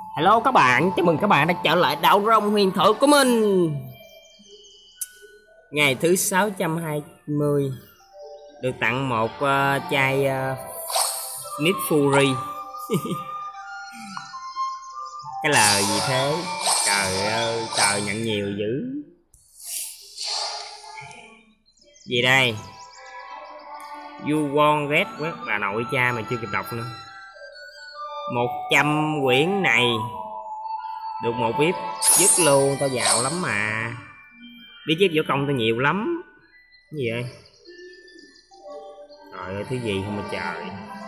Hello các bạn, chào mừng các bạn đã trở lại Đạo Rồng Huyền Thoại của mình. Ngày thứ 620 được tặng một chai Need Fury. Cái lời gì thế? Trời ơi, trời nhận nhiều dữ. Gì đây? You won't red quét bà nội cha mà chưa kịp đọc nữa. 100 quyển này được một VIP dứt luôn, tao giàu lắm mà. Bí kíp võ công tao nhiều lắm. Cái gì vậy? Trời ơi, thứ gì không mà trời.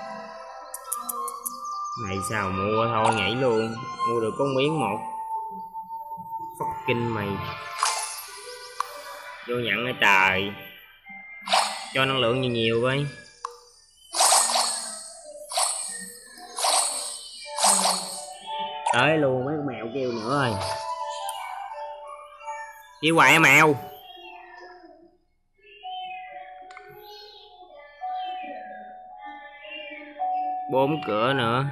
Này sao mua thôi, nhảy luôn. Mua được có miếng một. Fucking mày. Vô nhận hả trời. Cho năng lượng nhiều nhiều với. Tới luôn mấy con mèo kêu nữa rồi. Đi hoài mèo. Bốn cửa nữa.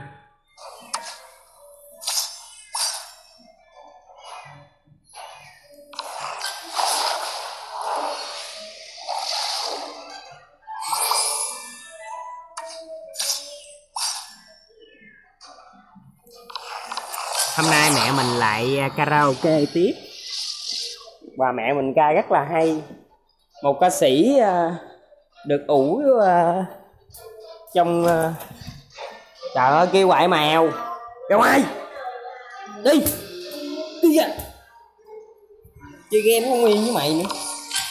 Hôm nay mẹ mình lại karaoke tiếp. Và mẹ mình ca rất là hay. Một ca sĩ được ủ trong trời ơi, kêu quại mèo ra ngoài đi đi ra. Chơi game không nguyên với mày nữa.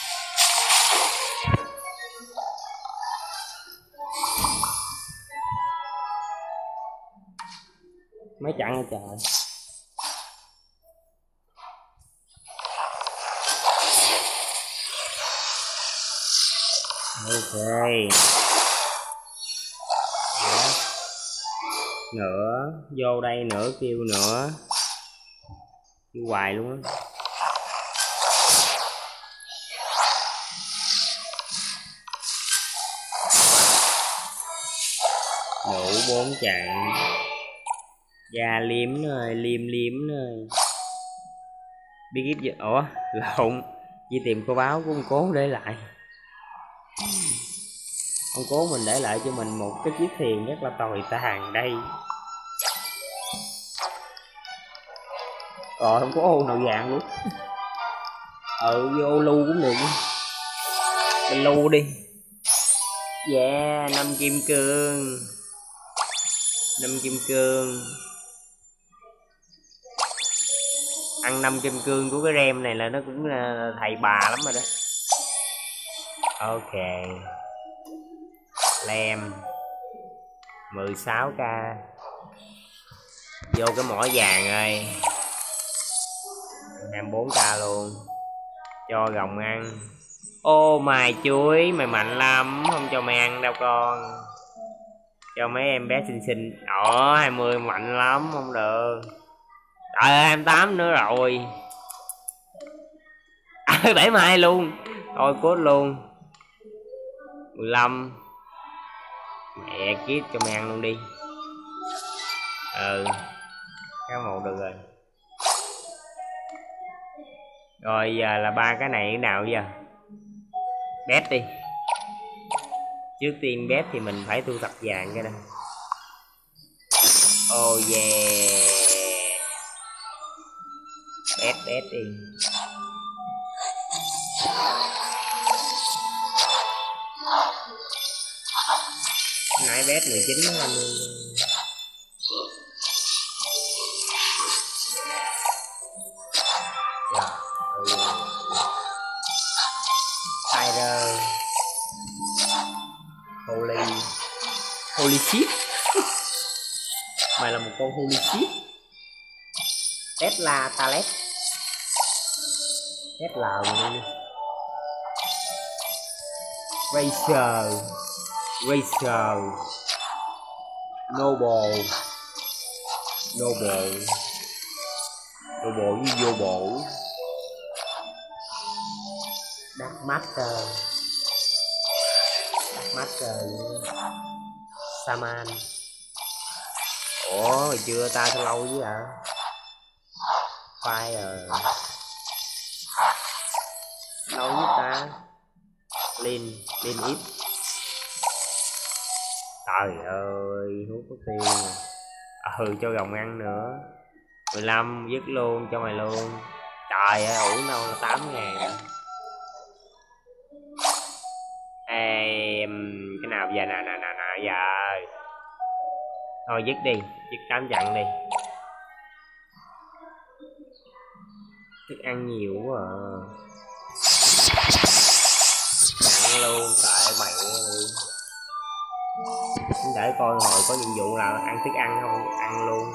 Mấy chặn hả trời. Ok. Đó. Nữa, vô đây nữa, kêu nữa. Kêu hoài luôn á. Đủ 4 chặn. Da liếm nữa ơi, liêm nữa. Bí kíp gì? Ủa, lộn. Chỉ tìm kho báu của ông cố để lại. Ông cố mình để lại cho mình một cái chiếc thuyền rất là tồi tàn đây. Rồi không có ô nào vàng luôn. Vô lu cũng được. Mình lu đi. Yeah, 5 kim cương. 5 kim cương. Ăn 5 kim cương của cái rem này là nó cũng thầy bà lắm rồi đó. Ok. Lem 16k. Vô cái mỏ vàng ơi. 24k luôn. Cho rồng ăn. Ô mày chuối, mày mạnh lắm, không cho mày ăn đâu con. Cho mấy em bé xinh xinh. 20 mạnh lắm, không được. Trời ơi, 28 nữa rồi. 72 luôn. Thôi cốt luôn. 15. Mẹ kiếp, cho mày ăn luôn đi. Cái một được rồi. Rồi giờ là ba cái này cái nào giờ? Bét đi. Trước tiên bét thì mình phải thu thập vàng cái đây. Oh yeah. Bét đi. Nãy bét 19 nó luôn. Tyler. Holy shit. Mày là một con holy shit. Tesla Talet. Tesla luôn. Racer. Noble với vô bộ. Dark Master. Saman. Ủa hồi chưa ta sao lâu chứ à? Khoai rồi. Lâu với ta. Linh ít. Trời ơi, hút có tiền. Cho gồng ăn nữa. 15 dứt luôn cho mày luôn. Trời ơi, ủi đâu là 8.000. Cái nào giờ nè giờ. Thôi dứt đi, dứt 8 trận đi. Thức ăn nhiều quá à. Ăn luôn, tại mày đi. Để coi hồi có nhiệm vụ là ăn thức ăn không, ăn luôn.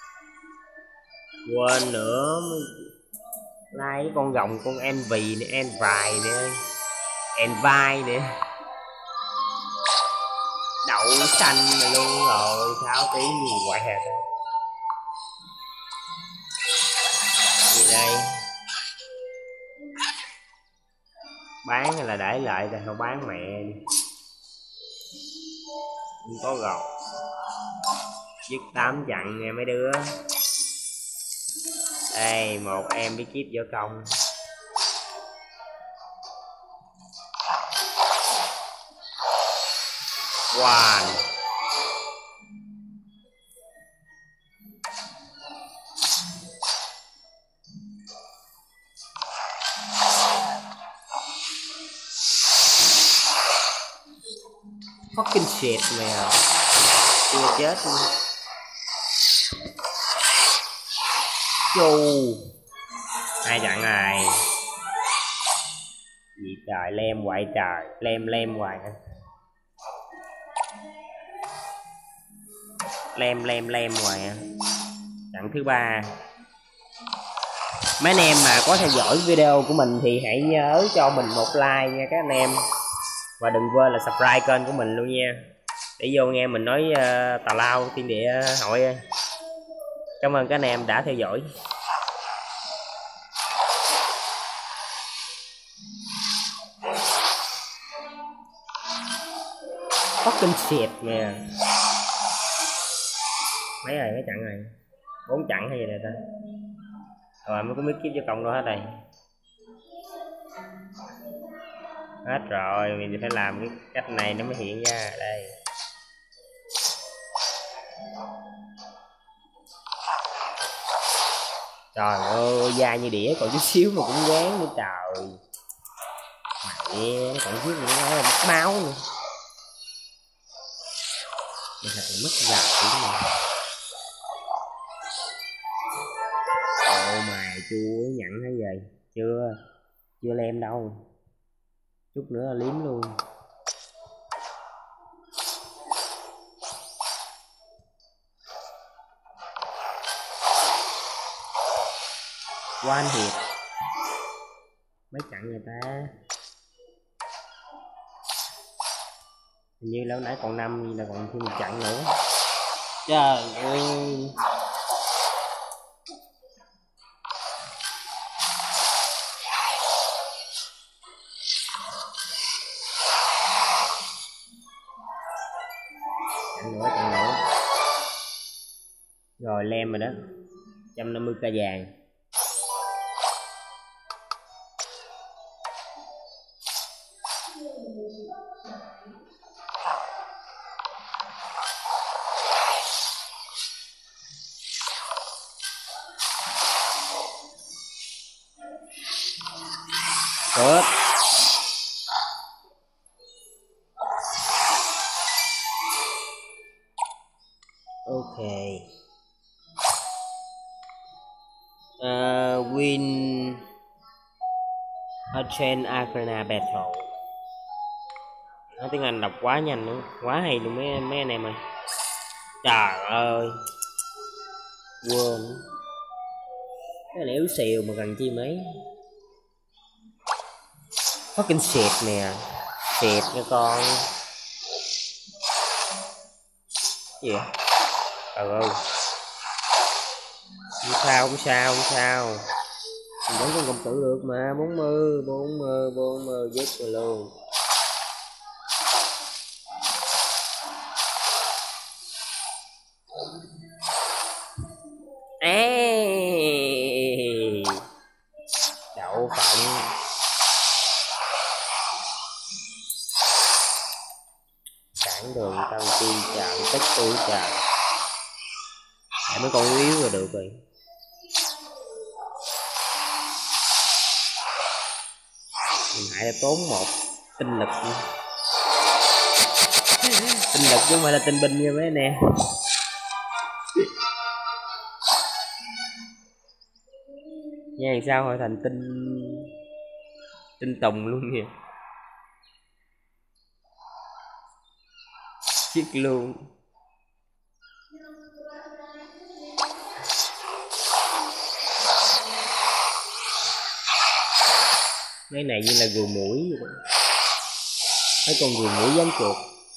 Quên nữa, like cái con rồng, con envy nè, envy nè, đậu xanh này luôn rồi, 6 tí gì quẹt gì đây, bán hay là để lại thì không bán mẹ đi. Không có gọt, dứt 8 chặn nha mấy đứa. Đây một em bí kíp võ công. Wow. Fucking shit mày à. Chưa chết luôn. Chù. 2 chặng này. Gì trời, lem hoài trời, lem hoài hả? Lem hoài hả? Chặng thứ 3. Mấy anh em mà có theo dõi video của mình thì hãy nhớ cho mình một like nha các anh em. Và đừng quên là subscribe kênh của mình luôn nha, để vô nghe mình nói tào lao thiên địa hội. Cảm ơn các anh em đã theo dõi. Fucking shit nha. Mấy chặng này 4 chặng hay gì này ta. Rồi mới có biết kiếp cho cộng đâu hết đây. Hết rồi, mình phải làm cái cách này nó mới hiện ra đây. Trời ơi, da như đĩa còn chút xíu mà cũng gán nữa trời. Mẹ, nó còn chút nữa nó mất máu nữa. Mình thật là mất dạo đúng không? Ồ mày chua nhận hay gì? Chưa lem đâu. Chút nữa là liếm luôn. Quan hiệp. Mấy chặng người ta. Hình như lâu nãy còn 5 là còn thêm 1 chặng nữa. Trời ơi. Chặng nữa. Rồi lem rồi đó. 150k vàng. Tốt. Ok. Win a chain arena battle. Nói tiếng Anh đọc quá nhanh nữa, quá hay luôn mấy anh em ơi. Trời ơi. Quên. Cái này yếu xìu mà cần chi mấy. Fucking shit nè. Shit nha con. Gì vậy? Trời ơi. Không sao. Mình vẫn còn công tử được mà. 40 dứt rồi luôn. Ôi trời, mấy con yếu là được rồi. Hại là tốn một tinh lực. Tinh lực chứ không phải là tinh binh nha mấy nè. Nha sao hồi thành tinh tùng luôn kìa. Chết luôn. Mấy này như là gùi mũi vậy đó. Mấy con gùi mũi giống chuột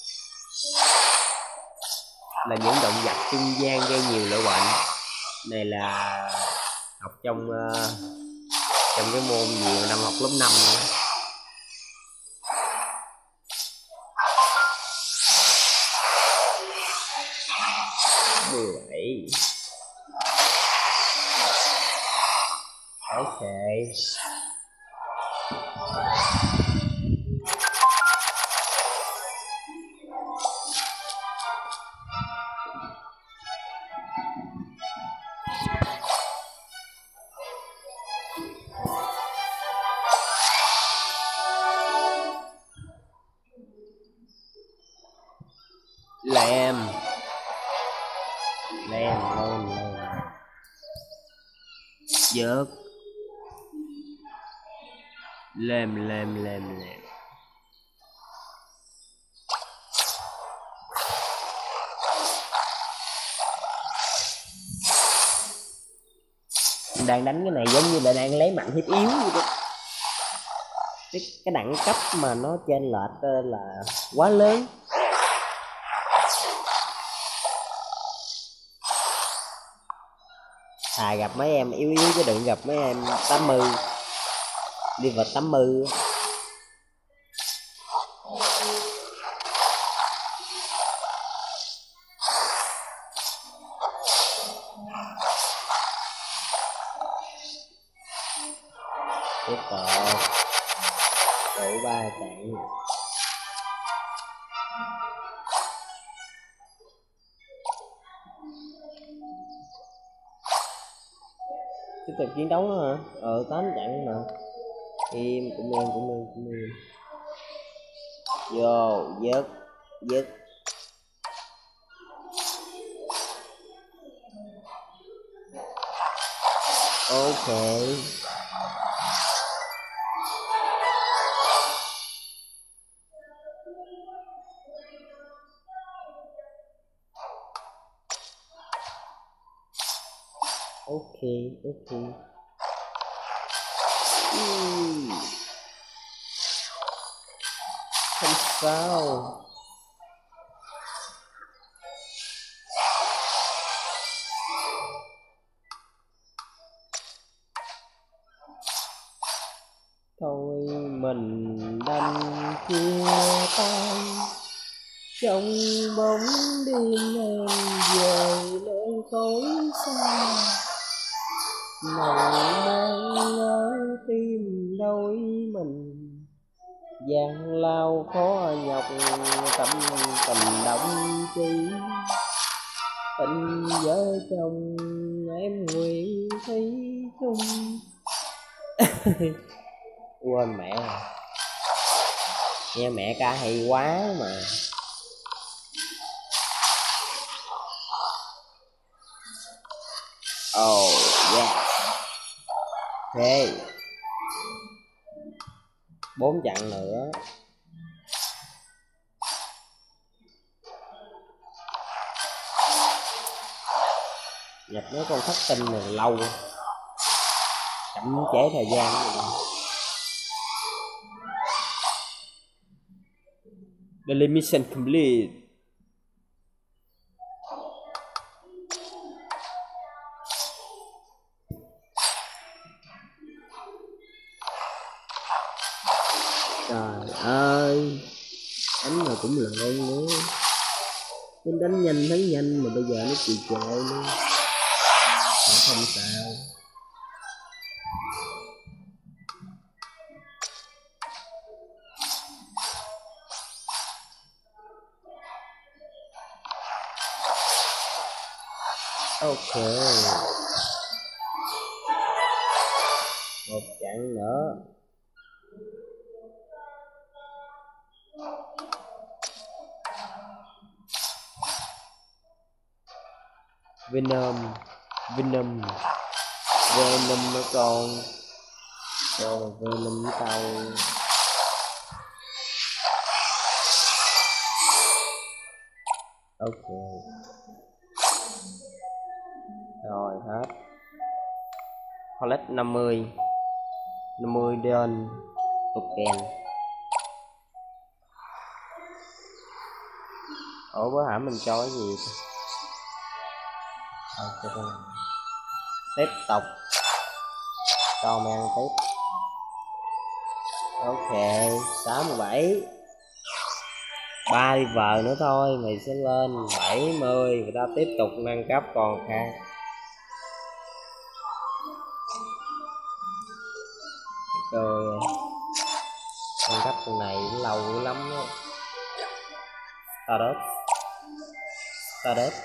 là những động vật trung gian gây nhiều loại bệnh. Này là học trong cái môn gì năm học lớp 5 nữa. Vậy. Ok. Làm vớt làm đang đánh cái này giống như là đang lấy mạnh hiếp yếu vậy đó. Cái đẳng cấp mà nó trên lệch là quá lớn. Thà gặp mấy em yếu yếu chứ đừng gặp mấy em 80 đi vào 80. Tiếp tục đủ 3 trận. Tiếp tục chiến đấu nữa hả? 8 trận mà. Im cũng im. Vô dứt. Ok. Không sao. Thôi mình đành chia tay trong bóng đêm em về nơi khối xa. Màu mang ở tim đôi mình gian lao khó nhọc tâm tình động chi. Tình vợ chồng em nguyện thủy chung. Quên mẹ rồi. Nghe mẹ ca hay quá mà. Oh yeah. Ok. 4 trận nữa. Nhập mấy con thất tinh này lâu, chậm trễ thời gian. The mission complete. Trời ơi, đánh mà cũng lộn nữa. Nên đánh nhanh thắng nhanh mà bây giờ nó trì trệ luôn. Không sao. Ok, một trận nữa. Venom Venom Venom nó còn Venom với tao. Ok rồi hết. Collect 50 đơn token. Ủa bữa hả mình cho cái gì? Tiếp tục cho mày ăn tiếp. Ok 67, 3 liver nữa thôi mày sẽ lên 70, người ta tiếp tục nâng cấp còn khác. Rồi nâng cấp con này lâu lắm đó. Stardust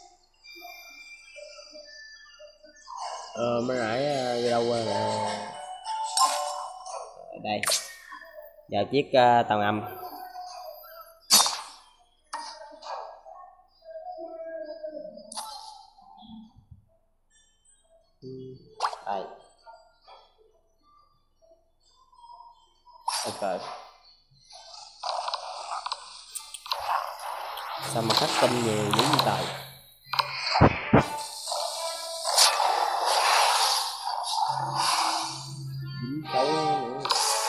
mới nãy đâu rồi nè. Đây giờ chiếc tàu ngầm. Đây ok. Sao mà khách tin nhiều dữ vậy trời. Dính cháu nữa.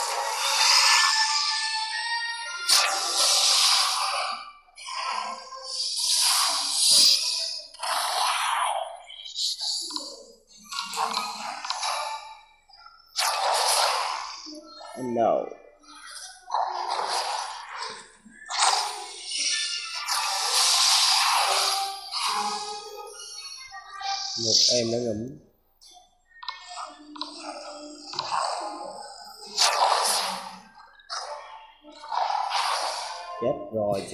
No. Một em đã ngủm. Chết rồi.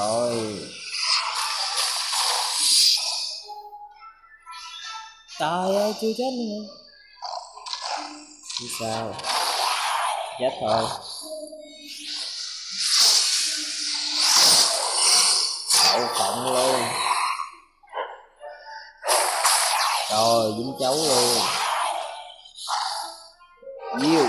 Trời ơi chưa chết nữa. Chứ sao? Chết thôi. Đậu phộng luôn. Rồi dính cháu luôn. Diêu.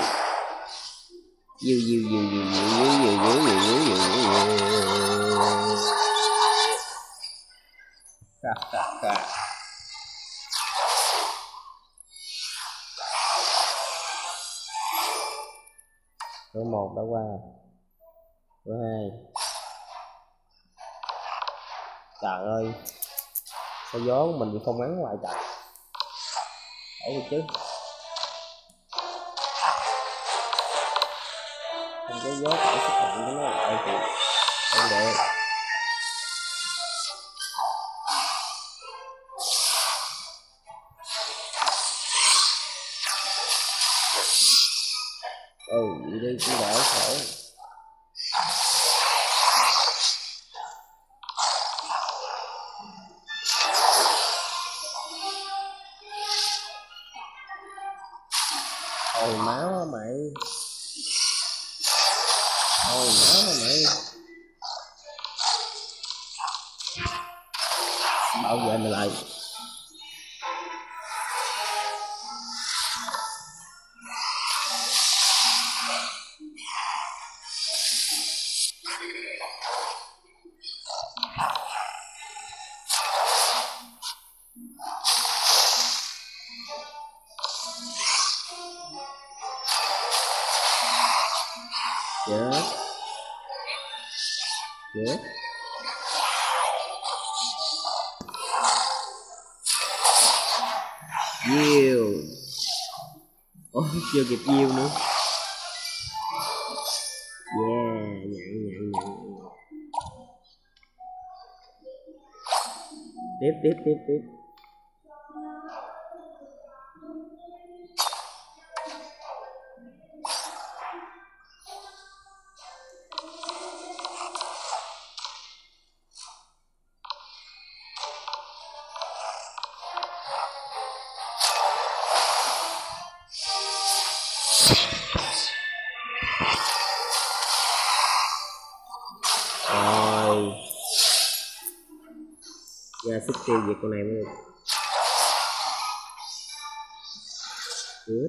Số 1 đã qua. Số 2. Trời ơi. Sao gió của mình bị không ngắn hoài trời. Ủa chứ. Không có gió phải sức mạnh của nó lại thì không được. Vậy đi cũng đỡ khổ. Hồi máu á mày. Hồi máu á mày. Bảo vệ mày lại. Chết. Diêu. Ôi chưa kịp diêu nữa. Yeah, nhận. Tiếp. Rồi ra sức tiêu diệt con này mới được. Good.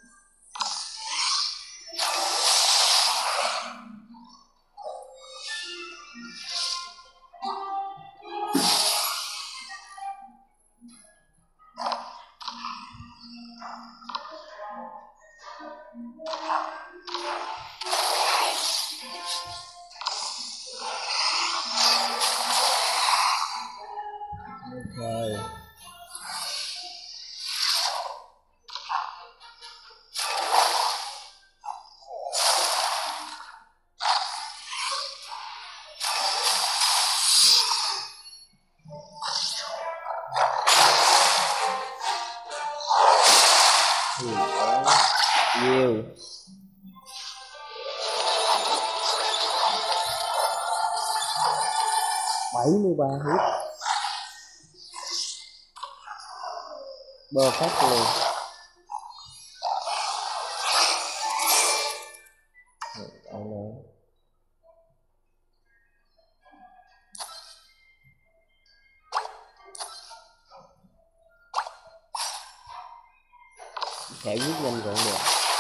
Okay. Nhiều 73 hit bơ phát luôn. Ăn nữa. Sẽ giết nhanh gọn được.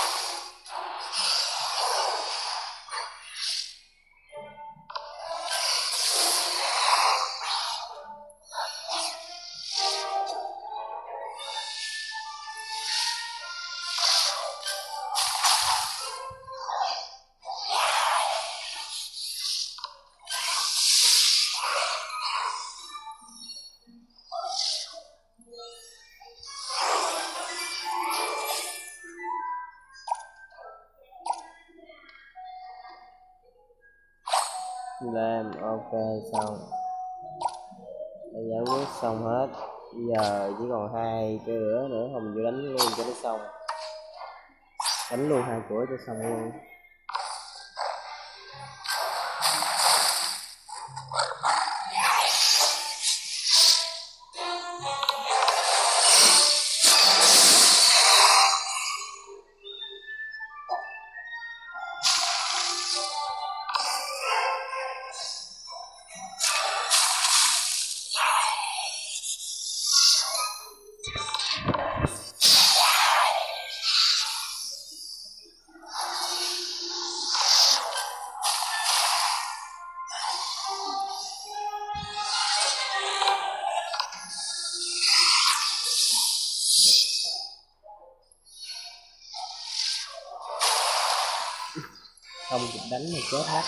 Làm ok xong, đã giải quyết xong hết. Bây giờ chỉ còn 2 cái nữa không vừa đánh luôn cho nó xong, đánh luôn 2 cửa cho xong luôn. Không kịp đánh mà chết hết.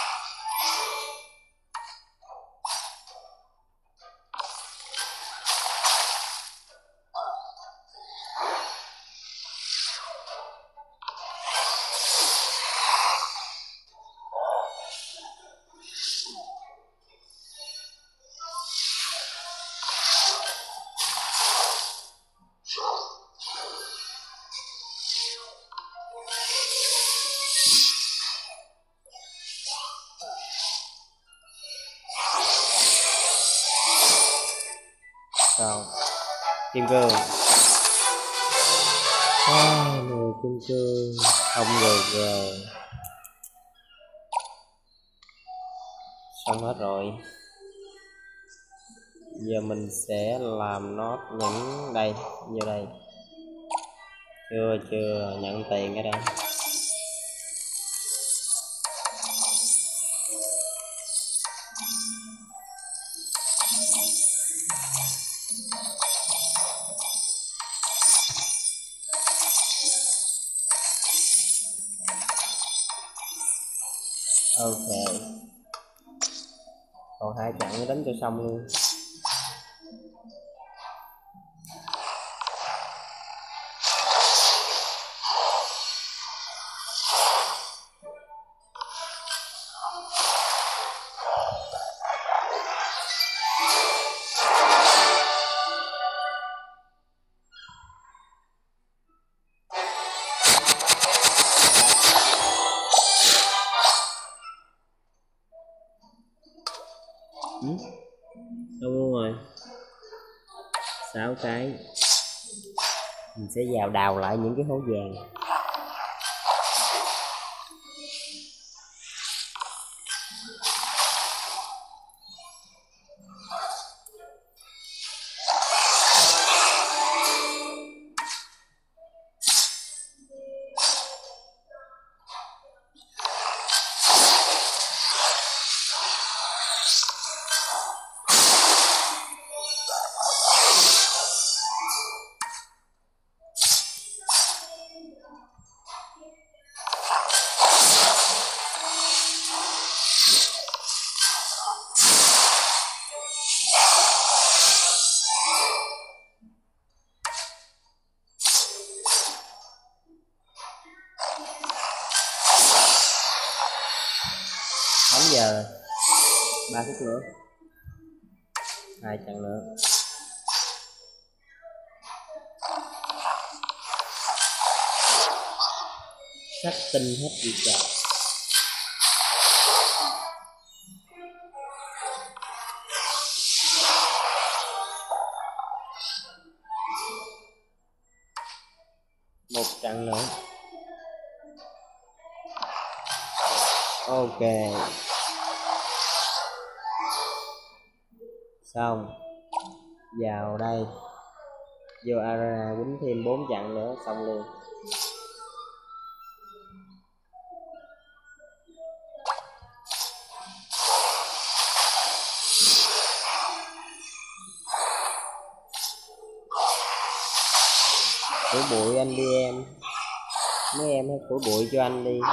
Rồi kim cương, người kim cương không được rồi, xong hết rồi. Giờ mình sẽ làm nốt những đây, như đây chưa nhận tiền cái đây. Ok, còn 2 trận mới đánh cho xong luôn. 6 cái. Mình sẽ vào đào lại những cái hố vàng. Giờ 3 phút nữa, 2 trận nữa. Sắp tinh hết đi trời. Một trận nữa. Ok. Xong. Vào đây. Vô arena quýnh thêm 4 trận nữa xong luôn. Phủi bụi anh đi em. Mấy em hãy phủi bụi cho anh đi.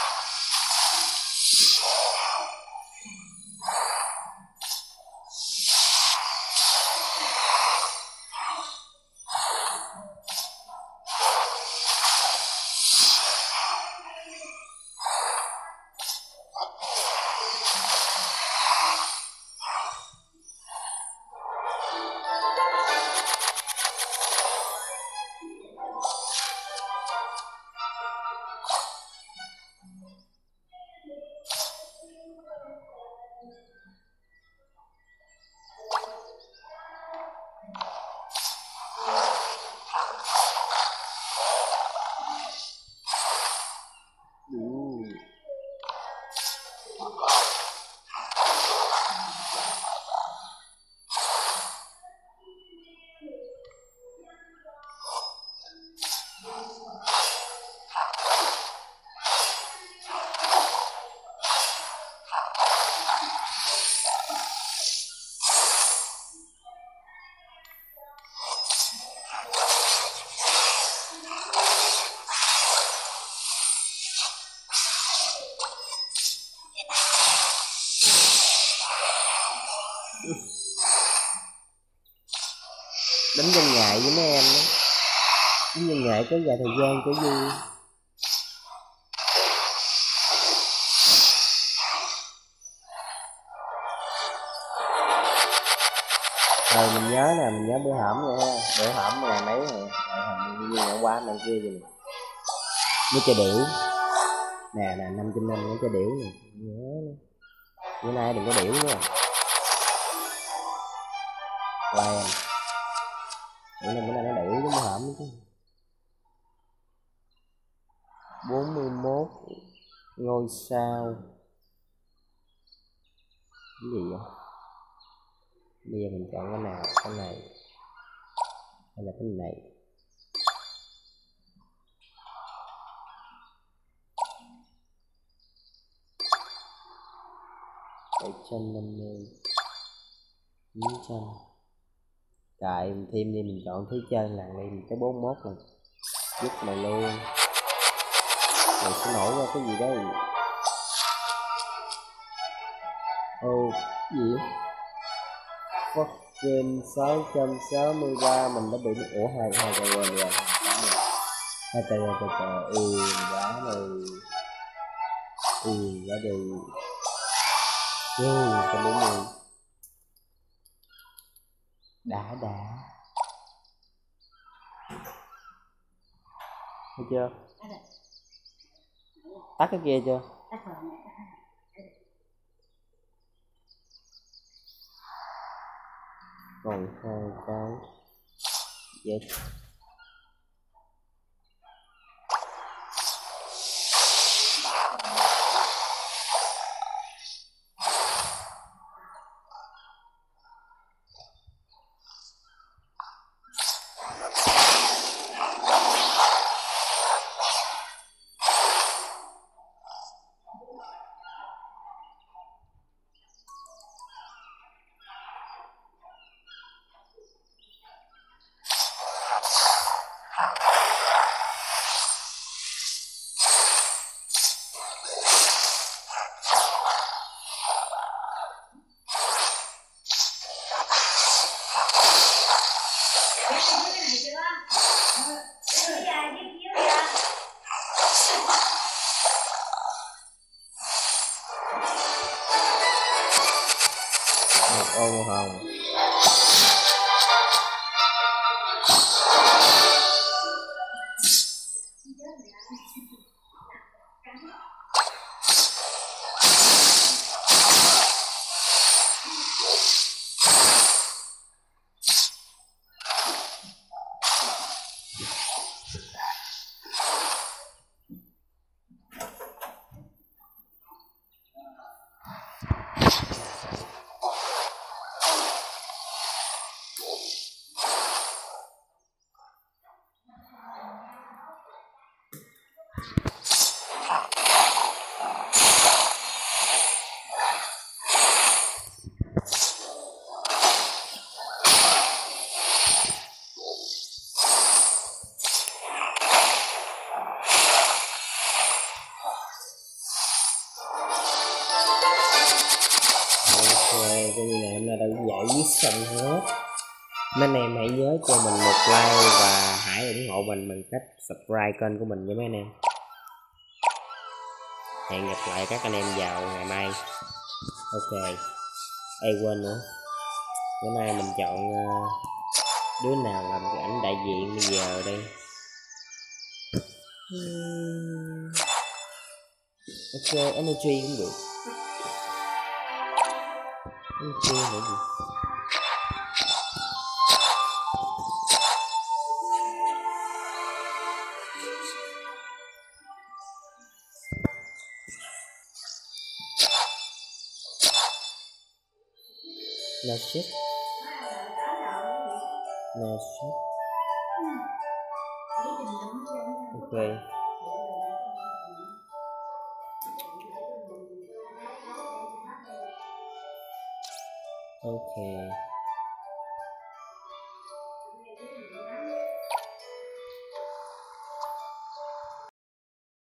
Đánh văn nghệ với mấy em đó. Đánh văn nghệ kéo dài thời gian cho vui. Rồi mình nhớ nè, mình nhớ bữa hổm nữa ha. Bữa hổm là mấy rồi. Hình như ngày qua này kia gì nè. Nó chơi điểu. Nè, 5/5 nó chơi điểu nè. Nhớ nè. Bữa nay đừng có điểu nữa. Quen. Bữa nay nó điểu giống hổm chứ. 41 ngôi sao. Cái gì vậy? Bây giờ mình chọn cái nào? Cái này hay là cái này? 750 900. Tại mình thêm đi, mình chọn thứ chơi lần đi, mình tới 41 rồi. Giúp mày luôn. Mày sẽ nổi ra cái gì đây? Ô, gì? Fucking 663 mình đã bị nó ủa hai cái quên rồi. Hai từ quá rồi. Quá đi. Cái 40. Đã. Thấy chưa? Tắt cái kia chưa? Còn 2 cái. Yes. Ô màu hồng. Coi như là hôm nay đã giải quyết xong hết. Mấy anh em hãy nhớ cho mình một like và hãy ủng hộ mình bằng cách subscribe kênh của mình nha mấy anh em. Hẹn gặp lại các anh em vào ngày mai. Ok. Ê quên nữa, bữa nay mình chọn đứa nào làm cái ảnh đại diện bây giờ đây. Ok, energy cũng được. Energy là gì? No shit. No shit. Ok. Ok.